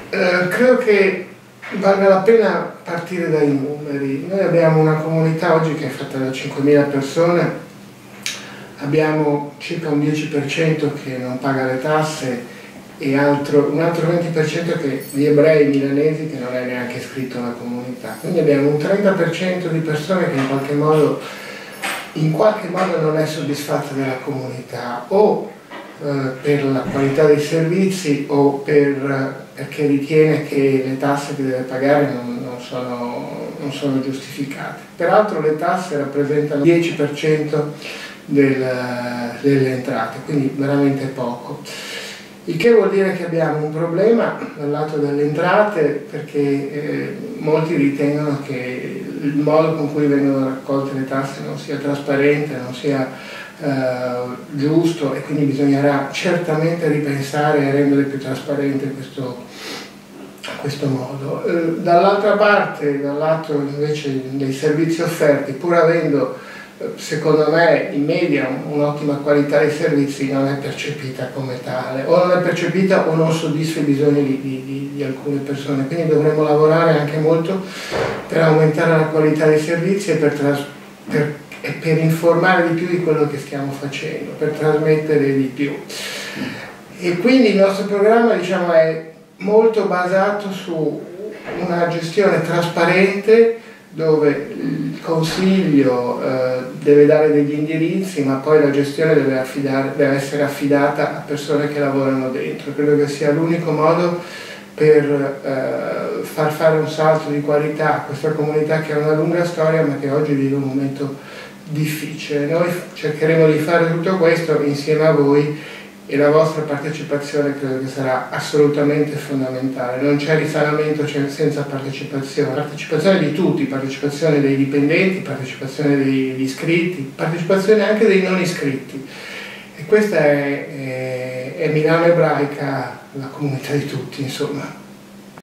Credo che valga la pena partire dai numeri. Noi abbiamo una comunità oggi che è fatta da 5.000 persone, abbiamo circa un 10% che non paga le tasse e un altro 20% di ebrei milanesi che non è neanche iscritto alla comunità. Quindi abbiamo un 30% di persone che in qualche modo non è soddisfatta della comunità, o per la qualità dei servizi o perché ritiene che le tasse che deve pagare non sono giustificate. Peraltro le tasse rappresentano il 10% delle entrate, quindi veramente poco. Il che vuol dire che abbiamo un problema dal lato delle entrate, perché molti ritengono che il modo con cui vengono raccolte le tasse non sia trasparente, non sia giusto, e quindi bisognerà certamente ripensare e rendere più trasparente questo modo. Dall'altra parte, dal lato invece dei servizi offerti, pur avendo secondo me in media un'ottima qualità dei servizi, non è percepita come tale, o non è percepita o non soddisfa i bisogni di alcune persone, quindi dovremo lavorare anche molto per aumentare la qualità dei servizi e per informare di più di quello che stiamo facendo, per trasmettere di più. E quindi il nostro programma, diciamo, è molto basato su una gestione trasparente, dove il consiglio deve dare degli indirizzi, ma poi la gestione deve essere affidata a persone che lavorano dentro. Credo che sia l'unico modo per far fare un salto di qualità a questa comunità che ha una lunga storia, ma che oggi vive un momento difficile. Noi cercheremo di fare tutto questo insieme a voi, e la vostra partecipazione credo che sarà assolutamente fondamentale. Non c'è risanamento senza partecipazione. Partecipazione di tutti, partecipazione dei dipendenti, partecipazione degli iscritti, partecipazione anche dei non iscritti. E questa è Milano Ebraica, la comunità di tutti, insomma.